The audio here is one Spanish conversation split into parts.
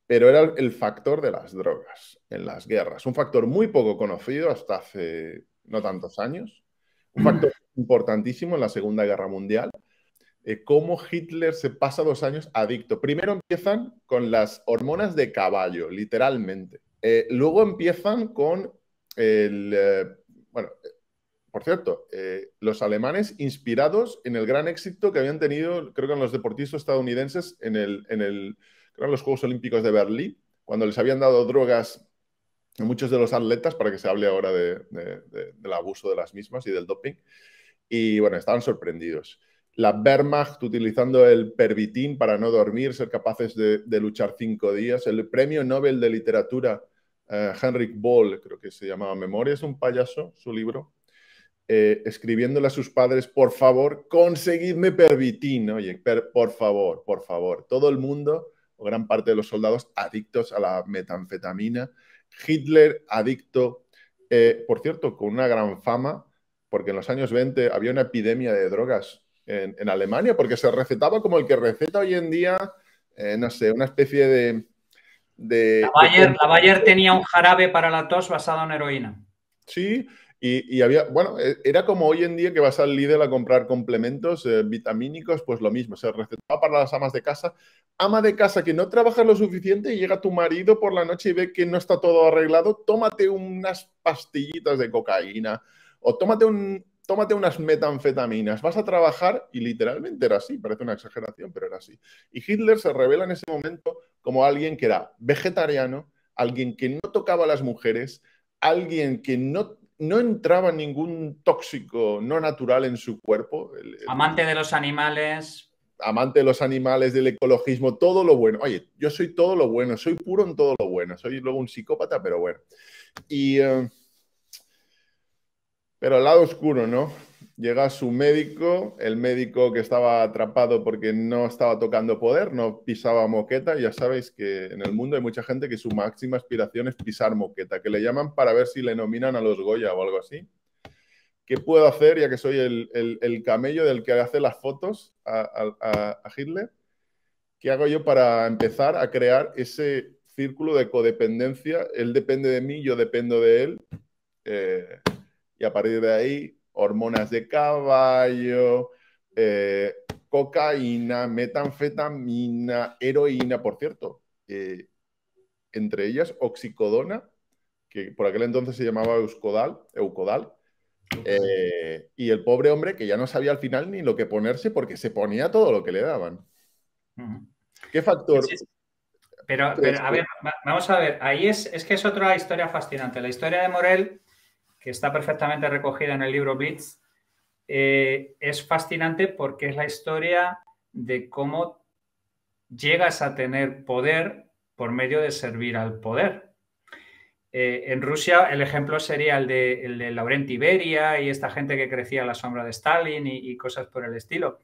pero era el factor de las drogas en las guerras. Un factor muy poco conocido hasta hace no tantos años. Un factor importantísimo en la Segunda Guerra Mundial. Cómo Hitler se pasa 2 años adicto. Primero empiezan con las hormonas de caballo, literalmente. Luego empiezan con bueno, por cierto, los alemanes inspirados en el gran éxito que habían tenido, creo que en los deportistas estadounidenses, creo en los Juegos Olímpicos de Berlín, cuando les habían dado drogas a muchos de los atletas, para que se hable ahora del abuso de las mismas y del doping. Y bueno, estaban sorprendidos. La Wehrmacht utilizando el Pervitin para no dormir, ser capaces de luchar 5 días. El premio Nobel de Literatura, Heinrich Böll, creo que se llamaba Memorias de un payaso, su libro, escribiéndole a sus padres, por favor, conseguidme Pervitin. Oye, por favor. Todo el mundo, o gran parte de los soldados, adictos a la metanfetamina. Hitler adicto, por cierto, con una gran fama, porque en los años 20 había una epidemia de drogas en Alemania, porque se recetaba como el que receta hoy en día, no sé, una especie de La Bayer tenía un jarabe para la tos basado en heroína. Sí, y había, bueno, era como hoy en día que vas al Lidl a comprar complementos vitamínicos, pues lo mismo, se recetaba para las amas de casa. Ama de casa que no trabaja lo suficiente y llega tu marido por la noche y ve que no está todo arreglado, tómate unas pastillitas de cocaína o tómate unas metanfetaminas. Vas a trabajar y literalmente era así, parece una exageración, pero era así. Y Hitler se revela en ese momento como alguien que era vegetariano, alguien que no tocaba a las mujeres, alguien que no entraba ningún tóxico no natural en su cuerpo, Amante de los animales. amante de los animales, del ecologismo, todo lo bueno. Oye, yo soy todo lo bueno, soy puro en todo lo bueno, soy luego un psicópata, pero bueno. Y, pero al lado oscuro, ¿no? Llega su médico, el médico que estaba atrapado porque no estaba tocando poder, no pisaba moqueta. Ya sabéis que en el mundo hay mucha gente que su máxima aspiración es pisar moqueta, que le llaman para ver si le nominan a los Goya o algo así. ¿Qué puedo hacer, ya que soy el camello del que hace las fotos a Hitler? ¿Qué hago yo para empezar a crear ese círculo de codependencia? Él depende de mí, yo dependo de él. Y a partir de ahí, hormonas de caballo, cocaína, metanfetamina, heroína, por cierto, entre ellas oxicodona, que por aquel entonces se llamaba Eucodal, y el pobre hombre que ya no sabía al final ni lo que ponerse porque se ponía todo lo que le daban. ¿Qué factor Sí, pero, crees a que... ver, vamos a ver, ahí es que es otra historia fascinante. La historia de Morel, que está perfectamente recogida en el libro Blitz, es fascinante porque es la historia de cómo llegas a tener poder por medio de servir al poder. En Rusia el ejemplo sería el de Laurenti Beria y esta gente que crecía a la sombra de Stalin y cosas por el estilo.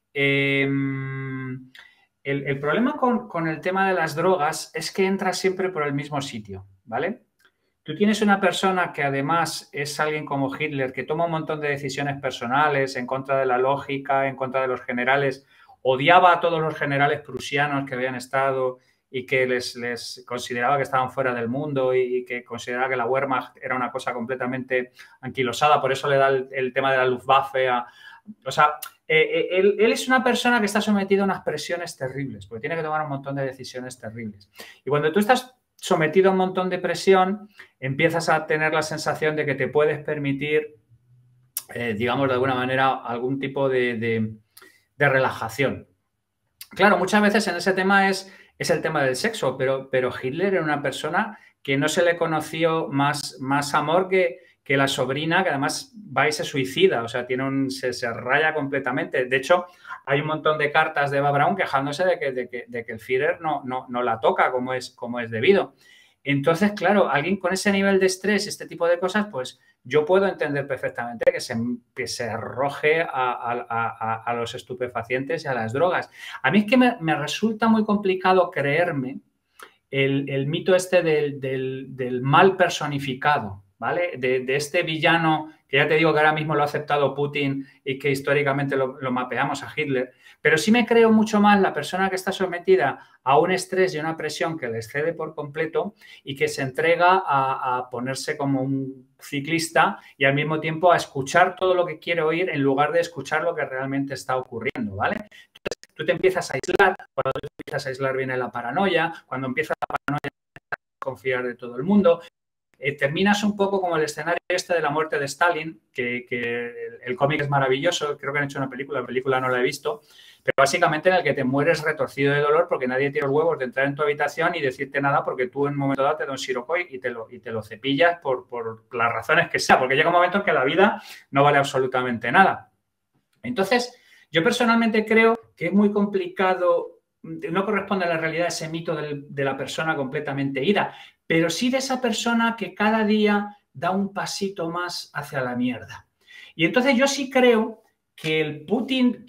El problema con el tema de las drogas es que entra siempre por el mismo sitio, ¿vale? Tú tienes una persona que además es alguien como Hitler, que toma un montón de decisiones personales en contra de la lógica, en contra de los generales, odiaba a todos los generales prusianos que habían estado y que les consideraba que estaban fuera del mundo y que consideraba que la Wehrmacht era una cosa completamente anquilosada, por eso le da el tema de la Luftwaffe o sea, él es una persona que está sometida a unas presiones terribles, porque tiene que tomar un montón de decisiones terribles. Y cuando tú estás sometido a un montón de presión, empiezas a tener la sensación de que te puedes permitir, digamos, de alguna manera, algún tipo de relajación. Claro, muchas veces en ese tema es el tema del sexo, pero Hitler era una persona que no se le conoció más amor que la sobrina, que además va y se suicida, o sea, se raya completamente. De hecho, hay un montón de cartas de Eva Braun quejándose de que el Führer no la toca como es debido. Entonces, claro, alguien con ese nivel de estrés, este tipo de cosas, pues yo puedo entender perfectamente que se arroje a los estupefacientes y a las drogas. A mí es que me resulta muy complicado creerme el mito este del mal personificado, ¿vale? De este villano, que ya te digo que ahora mismo lo ha aceptado Putin y que históricamente lo mapeamos a Hitler, pero sí me creo mucho más la persona que está sometida a un estrés y una presión que le excede por completo y que se entrega a ponerse como un ciclista y al mismo tiempo a escuchar todo lo que quiere oír en lugar de escuchar lo que realmente está ocurriendo, ¿vale? Entonces, tú te empiezas a aislar, cuando tú te empiezas a aislar viene la paranoia, cuando empieza la paranoia confiar de todo el mundo. Terminas un poco como el escenario este de la muerte de Stalin, que el cómic es maravilloso, creo que han hecho una película, la película no la he visto, pero básicamente en el que te mueres retorcido de dolor porque nadie tiene los huevos de entrar en tu habitación y decirte nada porque tú en un momento dado te da un Shirokoi y te lo cepillas por las razones que sea, porque llega un momento en que la vida no vale absolutamente nada. Entonces, yo personalmente creo que es muy complicado, no corresponde a la realidad ese mito de la persona completamente ida, pero sí de esa persona que cada día da un pasito más hacia la mierda. Y entonces yo sí creo que el Putin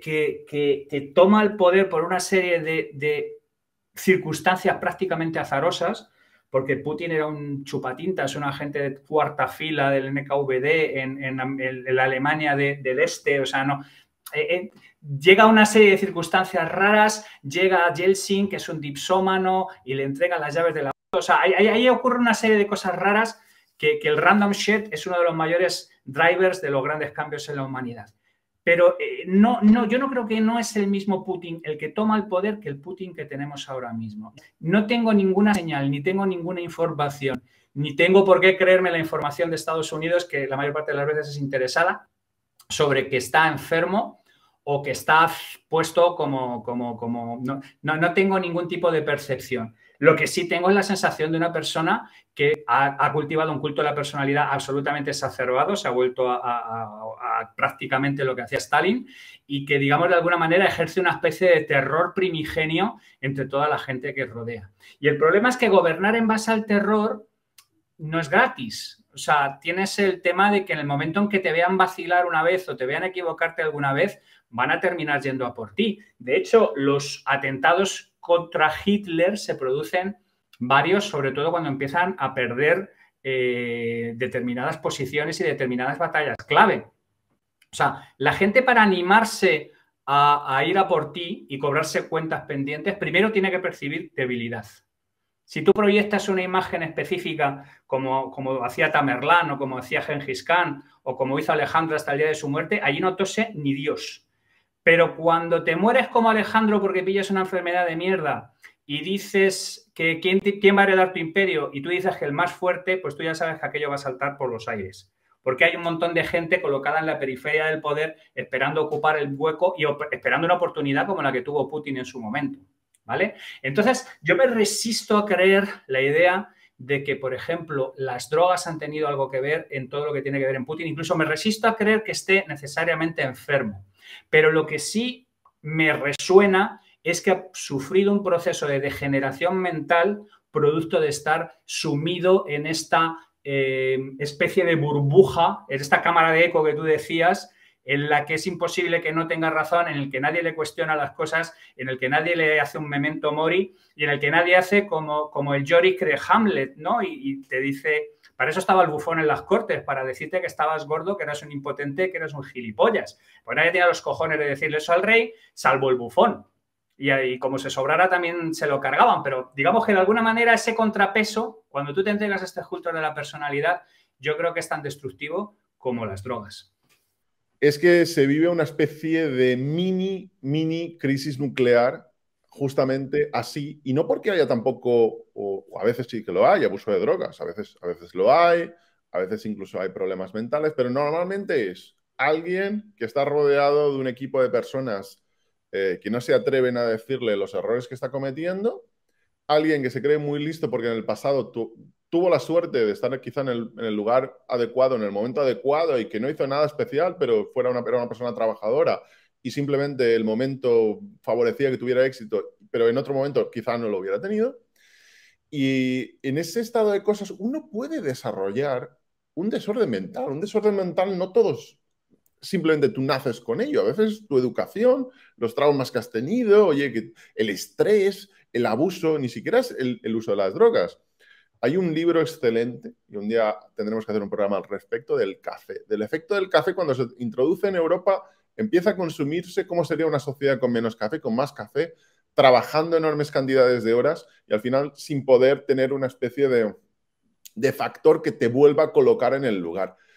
que toma el poder por una serie de circunstancias prácticamente azarosas, porque Putin era un chupatintas, un agente de cuarta fila del NKVD en la Alemania del Este, o sea, no... llega a una serie de circunstancias raras, llega a Yeltsin, que es un dipsómano, y le entrega las llaves de la... O sea, ahí ocurre una serie de cosas raras que el random shit es uno de los mayores drivers de los grandes cambios en la humanidad. Pero yo no creo que no es el mismo Putin el que toma el poder que el Putin que tenemos ahora mismo. No tengo ninguna señal, ni tengo ninguna información, ni tengo por qué creerme la información de Estados Unidos, que la mayor parte de las veces es interesada, sobre que está enfermo o que está puesto como no tengo ningún tipo de percepción. Lo que sí tengo es la sensación de una persona que ha cultivado un culto de la personalidad absolutamente exacerbado, se ha vuelto a prácticamente lo que hacía Stalin y que, digamos, de alguna manera ejerce una especie de terror primigenio entre toda la gente que rodea. Y el problema es que gobernar en base al terror no es gratis. O sea, tienes el tema de que en el momento en que te vean vacilar una vez o te vean equivocarte alguna vez, van a terminar yendo a por ti. De hecho, los atentados contra Hitler se producen varios, sobre todo cuando empiezan a perder determinadas posiciones y determinadas batallas clave. O sea, la gente para animarse a ir a por ti y cobrarse cuentas pendientes, primero tiene que percibir debilidad. Si tú proyectas una imagen específica como hacía Tamerlán o como hacía Gengis Khan o como hizo Alejandro hasta el día de su muerte, allí no tose ni Dios. Pero cuando te mueres como Alejandro porque pillas una enfermedad de mierda y dices que quién va a heredar tu imperio y tú dices que el más fuerte, pues tú ya sabes que aquello va a saltar por los aires. Porque hay un montón de gente colocada en la periferia del poder esperando ocupar el hueco y esperando una oportunidad como la que tuvo Putin en su momento. ¿Vale? Entonces, yo me resisto a creer la idea de que, por ejemplo, las drogas han tenido algo que ver en todo lo que tiene que ver en Putin. Incluso me resisto a creer que esté necesariamente enfermo. Pero lo que sí me resuena es que ha sufrido un proceso de degeneración mental producto de estar sumido en esta especie de burbuja, en esta cámara de eco que tú decías, en la que es imposible que no tenga razón, en el que nadie le cuestiona las cosas, en el que nadie le hace un memento mori y en el que nadie hace como el Yorick de Hamlet, ¿no? Y te dice, para eso estaba el bufón en las cortes, para decirte que estabas gordo, que eras un impotente, que eras un gilipollas. Pues nadie tenía los cojones de decirle eso al rey, salvo el bufón. Y como se sobrara también se lo cargaban, pero digamos que de alguna manera ese contrapeso, cuando tú te entregas a este culto de la personalidad, yo creo que es tan destructivo como las drogas. Es que se vive una especie de mini crisis nuclear justamente así, y no porque haya tampoco, o a veces sí que lo hay, abuso de drogas, a veces lo hay, a veces incluso hay problemas mentales, pero normalmente es alguien que está rodeado de un equipo de personas que no se atreven a decirle los errores que está cometiendo, alguien que se cree muy listo porque en el pasado tuvo la suerte de estar quizá en el lugar adecuado, en el momento adecuado y que no hizo nada especial, pero era una persona trabajadora y simplemente el momento favorecía que tuviera éxito, pero en otro momento quizá no lo hubiera tenido. Y en ese estado de cosas uno puede desarrollar un desorden mental. Un desorden mental no todos simplemente tú naces con ello. A veces tu educación, los traumas que has tenido, oye, el estrés, el abuso, ni siquiera es el uso de las drogas. Hay un libro excelente, y un día tendremos que hacer un programa al respecto, del café, del efecto del café cuando se introduce en Europa, empieza a consumirse, cómo sería una sociedad con menos café, con más café, trabajando enormes cantidades de horas y al final sin poder tener una especie de factor que te vuelva a colocar en el lugar.